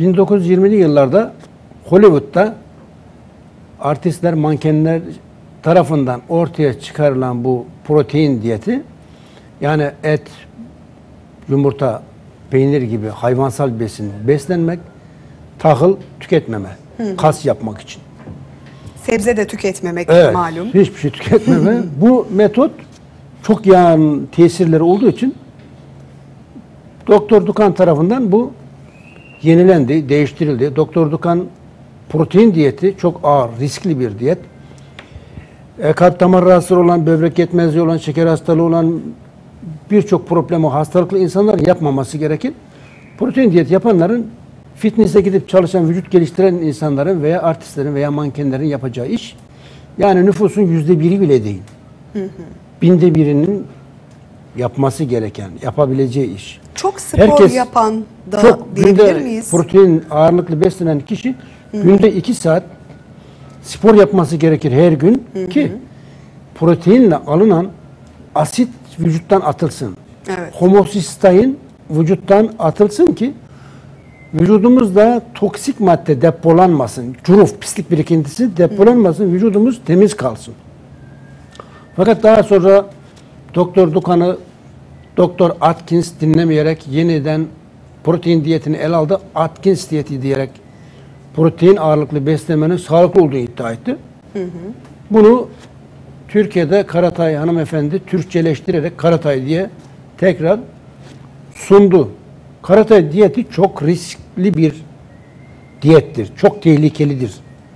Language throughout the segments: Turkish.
1920'li yıllarda Hollywood'da artistler, mankenler tarafından ortaya çıkarılan bu protein diyeti, yani et, yumurta, peynir gibi hayvansal besin beslenmek, tahıl tüketmeme, kas yapmak için. Sebze de tüketmemek malum. Hiçbir şey tüketmeme. Bu metot çok yan tesirleri olduğu için Doktor Dukan tarafından bu yenilendi, değiştirildi. Doktor Dukan protein diyeti çok ağır, riskli bir diyet. Kalp damar rahatsızlığı olan, böbrek yetmezliği olan, şeker hastalığı olan birçok problemi hastalıklı insanlar yapmaması gerekir. Protein diyet yapanların fitness'e gidip çalışan, vücut geliştiren insanların veya artistlerin veya mankenlerin yapacağı iş. Yani nüfusun %1'i bile değil. Binde birinin yapması gereken, yapabileceği iş. Çok spor yapan da diyebilir miyiz? Protein ağırlıklı beslenen kişi günde 2 saat spor yapması gerekir her gün ki proteinle alınan asit vücuttan atılsın. Evet. Homosistein vücuttan atılsın ki vücudumuzda toksik madde depolanmasın. Curuf, pislik birikintisi depolanmasın. Vücudumuz temiz kalsın. Fakat daha sonra Doktor Dukan'ı Doktor Atkins dinlemeyerek yeniden protein diyetini ele aldı. Atkins diyeti diyerek protein ağırlıklı beslenmenin sağlıklı olduğunu iddia etti. Bunu Türkiye'de Karatay hanımefendi Türkçeleştirerek Karatay diye tekrar sundu. Karatay diyeti çok riskli bir diyettir. Çok tehlikelidir.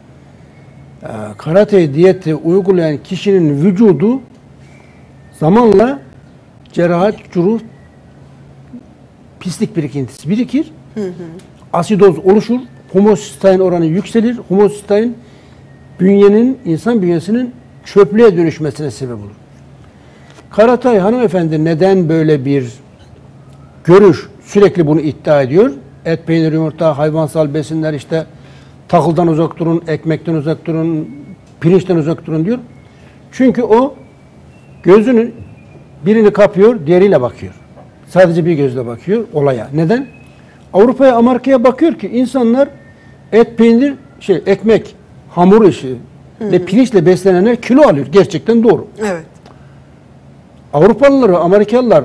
Karatay diyeti uygulayan kişinin vücudu zamanla cerahat, curuf, pislik birikintisi birikir. Asidoz oluşur. Homosistein oranı yükselir. Homosistein insan bünyesinin çöplüğe dönüşmesine sebep olur. Karatay hanımefendi neden böyle bir görüş, sürekli bunu iddia ediyor? Et, peynir, yumurta, hayvansal besinler, işte tahıldan uzak durun, ekmekten uzak durun, pirinçten uzak durun diyor. Çünkü o gözünün birini kapıyor, diğeriyle bakıyor. Sadece bir gözle bakıyor olaya. Neden? Avrupa'ya, Amerika'ya bakıyor ki insanlar et, peynir, ekmek, hamur işi ve pirinçle beslenenler kilo alıyor. Gerçekten doğru. Evet. Avrupalılar, Amerikalılar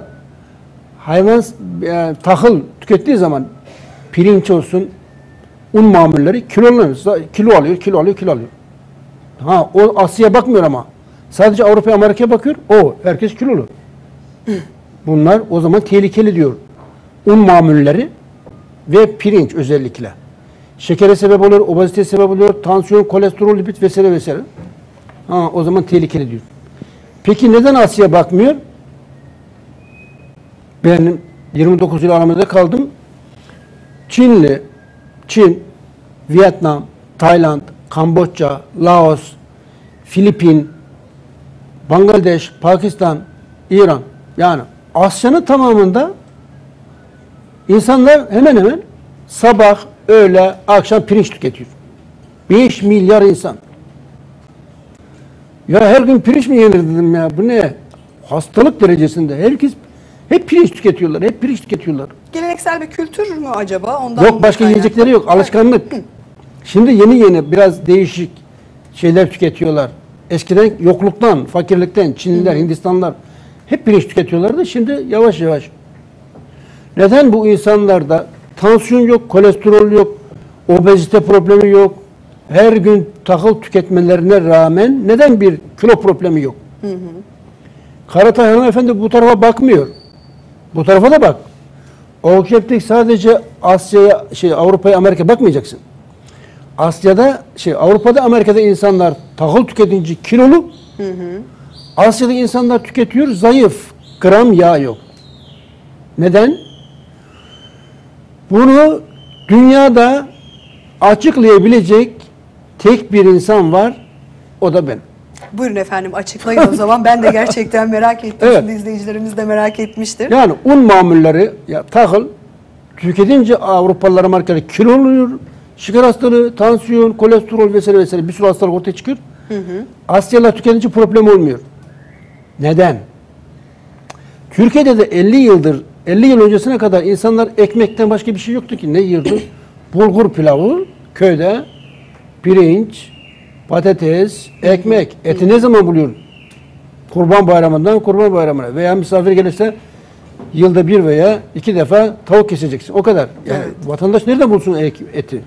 tahıl tükettiği zaman pirinç olsun, un mamulleri kilo alıyor. O Asya'ya bakmıyor ama. Sadece Avrupa'ya, Amerika'ya bakıyor. Herkes kilolu. Bunlar o zaman tehlikeli diyor. Un mamulleri ve pirinç özellikle. Şekere sebep oluyor, obeziteye sebep oluyor, tansiyon, kolesterol, lipid vesaire vesaire. O zaman tehlikeli diyor. Peki neden Asya bakmıyor? Ben 29 yıl Almanya'da kaldım. Çin, Vietnam, Tayland, Kamboçya, Laos, Filipin, Bangladeş, Pakistan, İran, yani Asya'nın tamamında insanlar hemen hemen sabah, öğle, akşam pirinç tüketiyor. 5 milyar insan. Ya her gün pirinç mi yenir dedim ya, bu ne? Hastalık derecesinde. Herkes hep pirinç tüketiyorlar. Geleneksel bir kültür mü acaba? Ondan yok, başka yiyecekleri yok. Alışkanlık. Şimdi yeni biraz değişik şeyler tüketiyorlar. Eskiden yokluktan, fakirlikten, Çinliler, Hindistanlılar hep pirinç tüketiyorlardı. Şimdi yavaş yavaş. Neden bu insanlarda tansiyon yok, kolesterol yok, obezite problemi yok? Her gün tahıl tüketmelerine rağmen neden bir kilo problemi yok? Karatay hanımefendi bu tarafa bakmıyor. Bu tarafa da bak. Objektif sadece Asya'ya, Avrupa'ya, Amerika'ya bakmayacaksın. Avrupa'da, Amerika'da insanlar tahıl tüketince kilolu. Asya'da insanlar tüketiyor, zayıf. Gram yağ yok. Neden? Bunu dünyada açıklayabilecek tek bir insan var. O da ben. Buyurun efendim, açıklayın o zaman. Ben de gerçekten merak ettim. Evet. Şimdi izleyicilerimiz de merak etmiştir. Yani un mamulleri, tahıl tüketince Avrupalılar, Amerikalılar kilo oluyor. Şeker hastalığı, tansiyon, kolesterol vesaire vesaire bir sürü hastalık ortaya çıkıyor. Asyalılar tüketince problem olmuyor. Neden? Türkiye'de de 50 yıl öncesine kadar insanlar ekmekten başka bir şey yoktu ki. Ne yiyordu? bulgur pilavı köyde pirinç, patates, ekmek, eti ne zaman buluyor? Kurban bayramından kurban bayramına veya misafir gelirse yılda bir veya iki defa tavuk keseceksin. O kadar. Yani Evet. vatandaş nerede bulsun eti?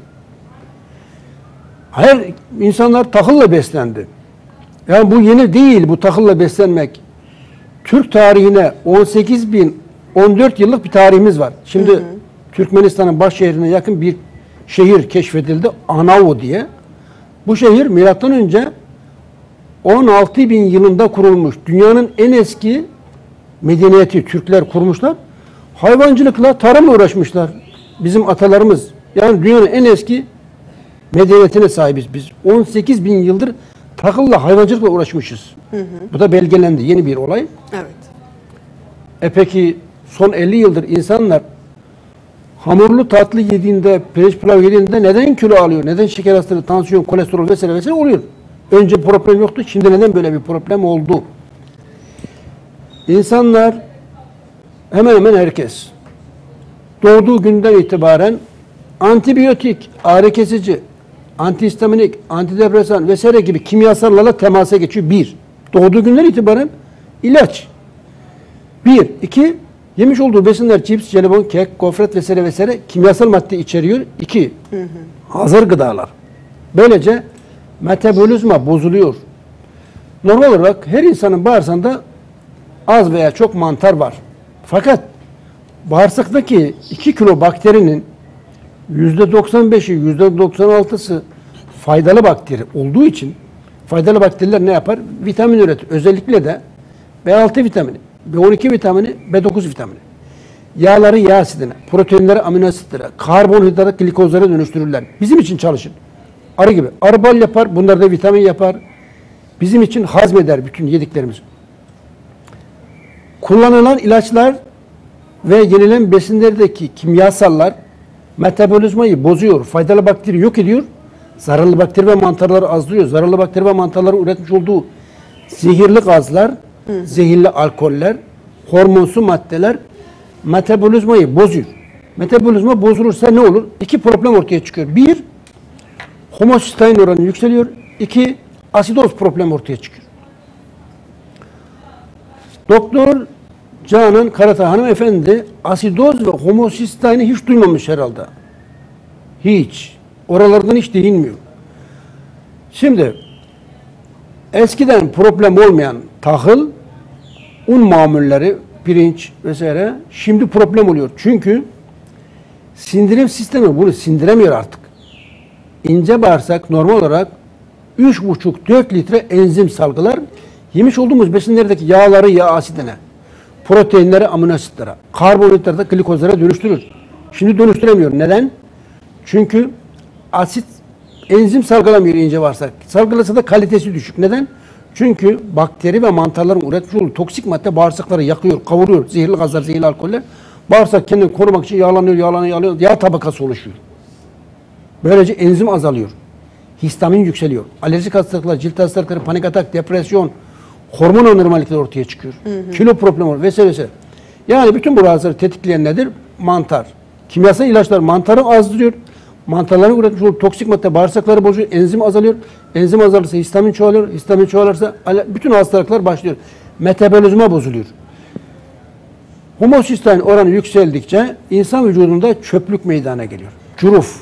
Hayır, insanlar tahılla beslendi. Yani bu yeni değil, bu tahılla beslenmek. Türk tarihine 18.014 yıllık bir tarihimiz var. Şimdi Türkmenistan'ın baş şehrine yakın bir şehir keşfedildi. Anavu diye. Bu şehir milattan önce 16.000 yılında kurulmuş. Dünyanın en eski medeniyeti Türkler kurmuşlar. Hayvancılıkla, tarımla uğraşmışlar. Bizim atalarımız. Yani dünyanın en eski medeniyetine sahibiz biz. 18.000 yıldır tahılla, hayvancılıkla uğraşmışız. Bu da belgelendi. Yeni bir olay. Evet. Peki son 50 yıldır insanlar hamurlu tatlı yediğinde, pirinç pilav yediğinde neden kilo alıyor? Neden şeker hastalığı, tansiyon, kolesterol vesaire vesaire oluyor? Önce problem yoktu. Şimdi neden böyle bir problem oldu? İnsanlar hemen hemen herkes doğduğu günden itibaren antibiyotik, ağrı kesici, antihistaminik, antidepresan vesaire gibi kimyasallarla temasa geçiyor. Bir, doğduğu günden itibaren ilaç. Bir, iki, yemiş olduğu besinler, cips, jelibon, kek, gofret vesaire vesaire kimyasal madde içeriyor. İki, hazır gıdalar. Böylece metabolizma bozuluyor. Normal olarak her insanın bağırsağında az veya çok mantar var. Fakat bağırsaktaki 2 kilo bakterinin %95'i, %96'sı faydalı bakteri olduğu için faydalı bakteriler ne yapar? Vitamin üretir. Özellikle de B6 vitamini, B12 vitamini, B9 vitamini. Yağları yağ asidine, proteinleri amino asitlere, karbonhidratı glikozlara dönüştürürler. Bizim için çalışır. Arı gibi. Arı bal yapar, bunlar da vitamin yapar. Bizim için hazmeder bütün yediklerimizi. Kullanılan ilaçlar ve yenilen besinlerdeki kimyasallar metabolizmayı bozuyor, faydalı bakteri yok ediyor, zararlı bakteri ve mantarları azlıyor. Zararlı bakteri ve mantarların üretmiş olduğu zehirli gazlar, zehirli alkoller, hormonsu maddeler metabolizmayı bozuyor. Metabolizma bozulursa ne olur? İki problem ortaya çıkıyor. Bir, homosistein oranı yükseliyor. İki, asidoz problem ortaya çıkıyor. Doktor Canan Karatay hanımefendi asidoz ve homosisteini hiç duymamış herhalde. Hiç. Oralardan hiç değinmiyor. Şimdi eskiden problem olmayan tahıl, un mamulleri, pirinç vesaire şimdi problem oluyor. Çünkü sindirim sistemi bunu sindiremiyor artık. İnce bağırsak normal olarak 3,5-4 litre enzim salgılar. Yemiş olduğumuz besinlerdeki yağları yağ asidine, proteinleri amino asitlere, karbonhidratı glikozlara dönüştürür. Şimdi dönüştüremiyor. Neden? Çünkü asit enzim salgılamıyor ince bağırsak. Salgılasa da kalitesi düşük. Neden? Çünkü bakteri ve mantarların üretmiş olduğu toksik madde bağırsakları yakıyor, kavuruyor. Zehirli gazlar, zehirli alkoller. Bağırsak kendini korumak için yağlanıyor. Yağ tabakası oluşuyor. Böylece enzim azalıyor. Histamin yükseliyor. Alerjik hastalıklar, cilt hastalıkları, panik atak, depresyon, hormon anormallikler ortaya çıkıyor. Kilo problemi var vesaire vesaire. Yani bütün bu rahatsızları tetikleyen nedir? Mantar. Kimyasal ilaçlar mantarı azdırıyor. Mantarların üretmiş olduğu toksik madde bağırsakları bozuyor. Enzim azalıyor. Enzim azalırsa histamin çoğalıyor. Histamin çoğalırsa bütün hastalıklar başlıyor. Metabolizma bozuluyor. Homosistein oranı yükseldikçe insan vücudunda çöplük meydana geliyor. Cüruf.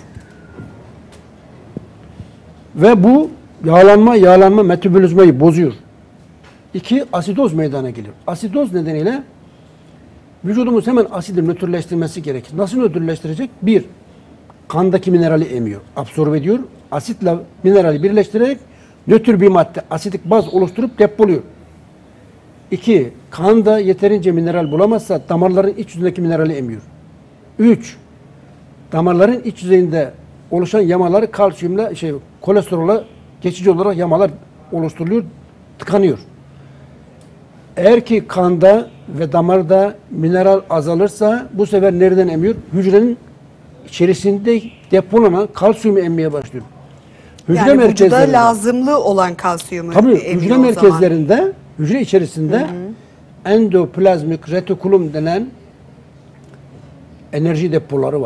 Ve bu yağlanma metabolizmayı bozuyor. İki, asidoz meydana geliyor. Asidoz nedeniyle vücudumuz hemen asidi nötrleştirmesi gerekir. Nasıl nötrleştirecek? Bir, kandaki minerali emiyor, absorbe ediyor. Asitle minerali birleştirerek nötr bir madde, asidik baz oluşturup depoluyor. İki, kanda yeterince mineral bulamazsa damarların iç yüzündeki minerali emiyor. Üç, damarların iç yüzeyinde oluşan yamaları kalsiyumla, kolesterola geçici olarak yamalar oluşturuluyor, tıkanıyor. Eğer ki kanda ve damarda mineral azalırsa bu sefer nereden emiyor? Hücrenin içerisinde depolanan kalsiyumu emmeye başlıyor. Hücre yani vücuda merkezlerinde, lazımlı olan kalsiyumu tabii emiyor hücre o zaman. merkezlerinde, hücre içerisinde endoplazmik retikulum denen enerji depoları var.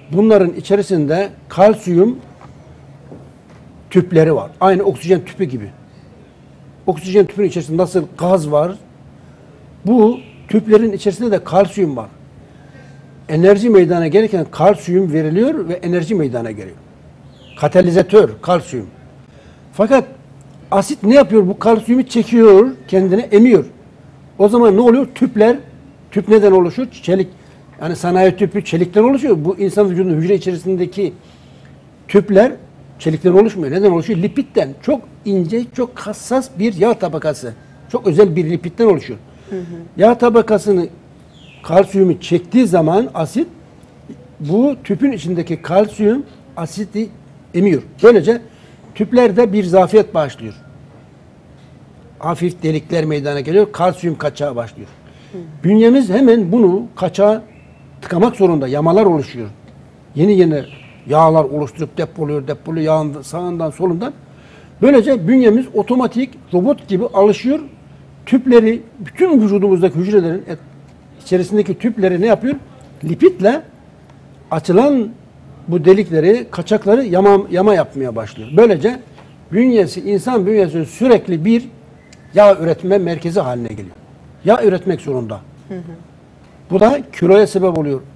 bunların içerisinde kalsiyum tüpleri var. Aynı oksijen tüpü gibi. Oksijen tüpünün içerisinde nasıl gaz var, bu tüplerin içerisinde de kalsiyum var. Enerji meydana gelirken kalsiyum veriliyor ve enerji meydana geliyor. Katalizatör kalsiyum. Fakat asit ne yapıyor? Bu kalsiyumu çekiyor, kendine emiyor. O zaman ne oluyor? Tüp neden oluşur? Çelik. Yani sanayi tüpü çelikten oluşuyor. Bu insan vücudunun hücre içerisindeki tüpler çelikten oluşmuyor. Neden oluşuyor? Lipitten. Çok ince, çok hassas bir yağ tabakası. Çok özel bir lipitten oluşuyor. Yağ tabakasını kalsiyumu çektiği zaman asit, bu tüpün içindeki kalsiyum asiti emiyor. Böylece tüplerde bir zafiyet başlıyor. Hafif delikler meydana geliyor. Kalsiyum kaçağı başlıyor. Bünyemiz hemen bunu kaçağı tıkamak zorunda. Yamalar oluşuyor. Yeni yağlar oluşturup depoluyor yağın sağından solundan. Böylece bünyemiz otomatik robot gibi alışıyor. Tüpleri, bütün vücudumuzdaki hücrelerin içerisindeki tüpleri ne yapıyor? Lipidle açılan bu delikleri, kaçakları yama yapmaya başlıyor. Böylece insan bünyesi sürekli bir yağ üretme merkezi haline geliyor. Yağ üretmek zorunda. Bu da kiloya sebep oluyor.